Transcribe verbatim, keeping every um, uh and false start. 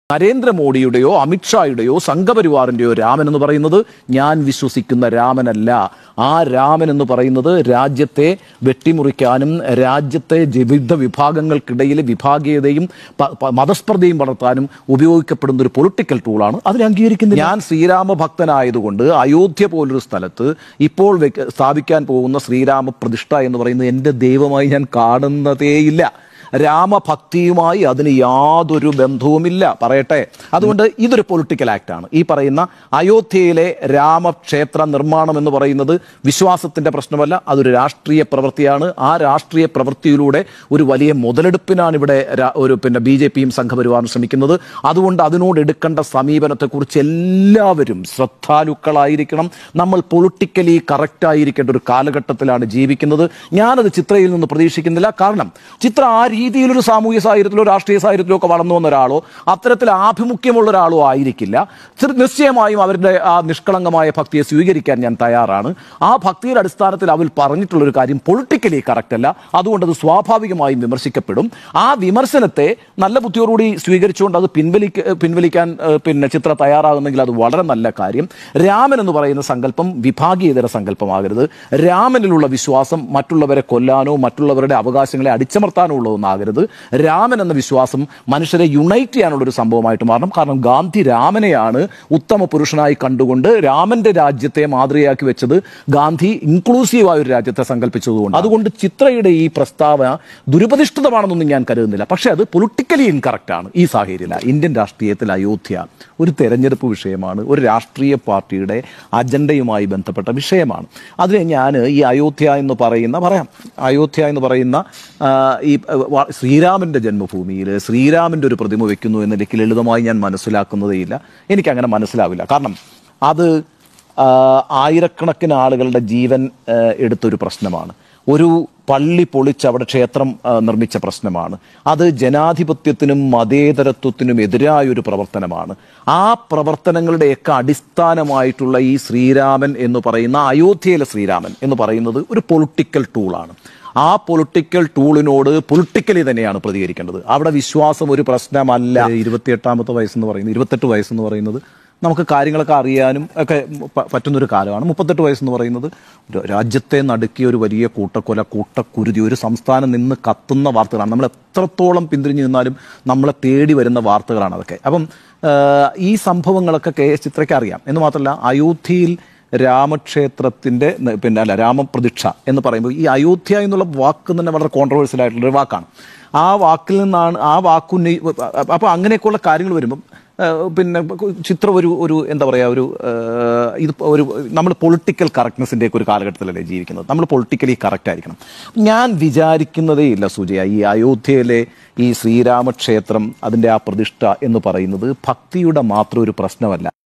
നരേന്ദ്രമോദിയുടെയോ അമിത്ഷായുടെയോ സംഘപരിവാറിന്റെയോ രാമൻ എന്ന് പറയുന്നത് ഞാൻ വിശ്വസിക്കുന്ന രാമനല്ല. ആ രാമൻ എന്ന് പറയുന്നത് രാജ്യത്തെ വെട്ടിമുറിക്കാനും രാജ്യത്തെ വിവിധ വിഭാഗങ്ങൾക്കിടയിലെ വിഭാഗീയതയും മതസ്പർദ്ധയും വളർത്താനും ഉപയോഗിക്കപ്പെടുന്ന ഒരു പൊളിറ്റിക്കൽ ടൂളാണ്. അതിനെ അംഗീകരിക്കുന്നത് ഞാൻ ശ്രീരാമ ഭക്തനായതുകൊണ്ട് അയോധ്യ പോലൊരു സ്ഥലത്ത് ഇപ്പോൾ സ്ഥാപിക്കാൻ പോകുന്ന ശ്രീരാമ പ്രതിഷ്ഠ എന്ന് പറയുന്നത് എൻ്റെ ദൈവമായി ഞാൻ കാണുന്നതേയില്ല. രാമഭക്തിയുമായി അതിന് യാതൊരു ബന്ധവുമില്ല, പറയട്ടെ. അതുകൊണ്ട് ഇതൊരു പൊളിറ്റിക്കൽ ആക്ടാണ്. ഈ പറയുന്ന അയോധ്യയിലെ രാമക്ഷേത്ര നിർമ്മാണം എന്ന് പറയുന്നത് വിശ്വാസത്തിന്റെ പ്രശ്നമല്ല, അതൊരു രാഷ്ട്രീയ പ്രവൃത്തിയാണ്. ആ രാഷ്ട്രീയ പ്രവൃത്തിയിലൂടെ ഒരു വലിയ മുതലെടുപ്പിനാണ് ഇവിടെ ഒരു പിന്നെ ബി ജെ പിയും സംഘപരിവാറും ശ്രമിക്കുന്നത്. അതുകൊണ്ട് അതിനോട് എടുക്കേണ്ട സമീപനത്തെക്കുറിച്ച് എല്ലാവരും ശ്രദ്ധാലുക്കളായിരിക്കണം. നമ്മൾ പൊളിറ്റിക്കലി കറക്റ്റ് ആയിരിക്കേണ്ട ഒരു കാലഘട്ടത്തിലാണ് ജീവിക്കുന്നത്. ഞാനത് ചിത്രയിൽ നിന്ന് പ്രതീക്ഷിക്കുന്നില്ല. കാരണം ചിത്ര ആ രീതിയിലൊരു സാമൂഹ്യ സാഹചര്യത്തിലോ രാഷ്ട്രീയ സാഹചര്യത്തിലോ ഒക്കെ വളർന്നു വന്ന ഒരാളോ അത്തരത്തിൽ ആഭിമുഖ്യമുള്ള ഒരാളോ ആയിരിക്കില്ല. നിശ്ചയമായും അവരുടെ ആ നിഷ്കളങ്കമായ ഭക്തിയെ സ്വീകരിക്കാൻ ഞാൻ തയ്യാറാണ്. ആ ഭക്തിയുടെ അടിസ്ഥാനത്തിൽ അവർ പറഞ്ഞിട്ടുള്ളൊരു കാര്യം പൊളിറ്റിക്കലി കറക്റ്റ് അല്ല. അതുകൊണ്ട് അത് സ്വാഭാവികമായും വിമർശിക്കപ്പെടും. ആ വിമർശനത്തെ നല്ല ബുദ്ധിയോടുകൂടി സ്വീകരിച്ചുകൊണ്ട് അത് പിൻവലിക്ക പിൻവലിക്കാൻ പിന്നെ ചിത്ര തയ്യാറാകുന്നെങ്കിൽ അത് വളരെ നല്ല കാര്യം. രാമൻ എന്ന് പറയുന്ന സങ്കല്പം വിഭാഗീയതര സങ്കല്പമാകരുത്. രാമനിലുള്ള വിശ്വാസം മറ്റുള്ളവരെ കൊല്ലാനോ മറ്റുള്ളവരുടെ അവകാശങ്ങളെ അടിച്ചമർത്താനോ ഉള്ളതൊന്നാകരുത്. രാമൻ എന്ന വിശ്വാസം മനുഷ്യരെ യുണൈറ്റ് ചെയ്യാനുള്ള ഒരു സംഭവമായിട്ട് മാറണം. കാരണം ഗാന്ധി രാമനെയാണ് ഉത്തമ പുരുഷനായി കണ്ടുകൊണ്ട് രാമന്റെ രാജ്യത്തെ മാതൃകയാക്കി വെച്ചത്. ഗാന്ധി ഇൻക്ലൂസീവായ ഒരു രാജ്യത്തെ സങ്കല്പിച്ചതുകൊണ്ട്. അതുകൊണ്ട് ചിത്രയുടെ ഈ പ്രസ്താവന ദുരുപദിഷ്ടിതമാണെന്നൊന്നും ഞാൻ കരുതുന്നില്ല. പക്ഷേ അത് പൊളിറ്റിക്കലി ഇൻകറക്റ്റ് ആണ് ഈ സാഹചര്യത്തിൽ. ഇന്ത്യൻ രാഷ്ട്രീയത്തിൽ അയോധ്യ ഒരു തെരഞ്ഞെടുപ്പ് വിഷയമാണ്, ഒരു രാഷ്ട്രീയ പാർട്ടിയുടെ അജണ്ടയുമായി ബന്ധപ്പെട്ട വിഷയമാണ്. അതിനെ ഞാൻ ഈ അയോധ്യ എന്ന് പറയുന്ന പറയാം അയോധ്യ എന്ന് പറയുന്ന ഈ ശ്രീരാമന്റെ ജന്മഭൂമിയിൽ ശ്രീരാമന്റെ ഒരു പ്രതിമ വെക്കുന്നു എന്നതിലേക്ക് ലളിതമായി ഞാൻ മനസ്സിലാക്കുന്നതേയില്ല. എനിക്കങ്ങനെ മനസ്സിലാവില്ല. കാരണം അത് ആയിരക്കണക്കിന് ആളുകളുടെ ജീവൻ എടുത്തൊരു പ്രശ്നമാണ്. ഒരു പള്ളി പൊളിച്ച് അവിടെ ക്ഷേത്രം നിർമ്മിച്ച പ്രശ്നമാണ്. അത് ജനാധിപത്യത്തിനും മതേതരത്വത്തിനും എതിരായൊരു പ്രവർത്തനമാണ്. ആ പ്രവർത്തനങ്ങളുടെയൊക്കെ അടിസ്ഥാനമായിട്ടുള്ള ഈ ശ്രീരാമൻ എന്ന് പറയുന്ന അയോധ്യയിലെ ശ്രീരാമൻ എന്ന് പറയുന്നത് ഒരു പൊളിറ്റിക്കൽ ടൂളാണ്. ആ പൊളിറ്റിക്കൽ ടൂളിനോട് പൊളിറ്റിക്കലി തന്നെയാണ് പ്രതികരിക്കേണ്ടത്. അവിടെ വിശ്വാസം ഒരു പ്രശ്നമല്ല. ഇരുപത്തിയെട്ടാമത്തെ വയസ്സെന്ന് പറയുന്നത് ഇരുപത്തെട്ട് വയസ്സെന്ന് പറയുന്നത് നമുക്ക് കാര്യങ്ങളൊക്കെ അറിയാനും ഒക്കെ പറ്റുന്നൊരു കാലമാണ്. മുപ്പത്തെട്ട് വയസ്സെന്ന് പറയുന്നത് രാജ്യത്തെ നടുക്കിയ ഒരു വലിയ കൂട്ടക്കൊല, കൂട്ടക്കുരുതി, ഒരു സംസ്ഥാനം നിന്ന് കത്തുന്ന വാർത്തകളാണ്. നമ്മൾ എത്രത്തോളം പിന്തിരിഞ്ഞു നിന്നാലും നമ്മളെ തേടി വരുന്ന വാർത്തകളാണ് അതൊക്കെ. അപ്പം ഈ സംഭവങ്ങളൊക്കെ കെ എസ് ചിത്രയ്ക്ക് അറിയാം. എന്ന് മാത്രമല്ല, അയോധ്യയിൽ രാമക്ഷേത്രത്തിന്റെ പിന്നെ അല്ല രാമപ്രതിഷ്ഠ എന്ന് പറയുമ്പോൾ ഈ അയോധ്യ എന്നുള്ള വാക്ക് തന്നെ വളരെ കോൺട്രവേഴ്സ്യൽ ആയിട്ടുള്ളൊരു വാക്കാണ്. ആ വാക്കിൽ നിന്നാണ് ആ വാക്കുന്നി അപ്പോൾ അങ്ങനെയൊക്കെയുള്ള കാര്യങ്ങൾ വരുമ്പം പിന്നെ ചിത്രം ഒരു ഒരു എന്താ പറയുക ഒരു ഇത് ഒരു നമ്മൾ പൊളിറ്റിക്കൽ കറക്റ്റ്നെസ്സിൻ്റെയൊക്കെ ഒരു കാലഘട്ടത്തിലല്ലേ ജീവിക്കുന്നത്. നമ്മൾ പൊളിറ്റിക്കലി കറക്റ്റ് ആയിരിക്കണം. ഞാൻ വിചാരിക്കുന്നതേ ഇല്ല സുജയ, ഈ അയോധ്യയിലെ ഈ ശ്രീരാമക്ഷേത്രം അതിൻ്റെ ആ പ്രതിഷ്ഠ എന്ന് പറയുന്നത് ഭക്തിയുടെ മാത്രം ഒരു പ്രശ്നമല്ല.